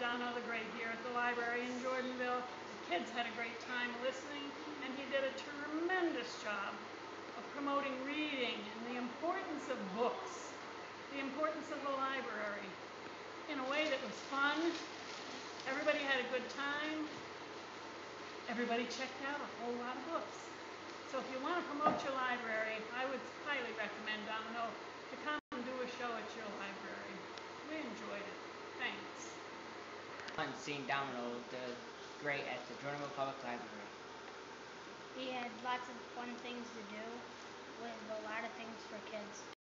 Donna the Great here at the library in Jordanville. The kids had a great time listening, and he did a tremendous job of promoting reading and the importance of books, the importance of the library, in a way that was fun. Everybody had a good time. Everybody checked out a whole lot of books. So if you want to promote your library, I would highly recommend Domino to come and do a show at your library. We enjoyed it. Thanks. And seeing Domino the Great at the Jordanville Public Library. We had lots of fun things to do with a lot of things for kids.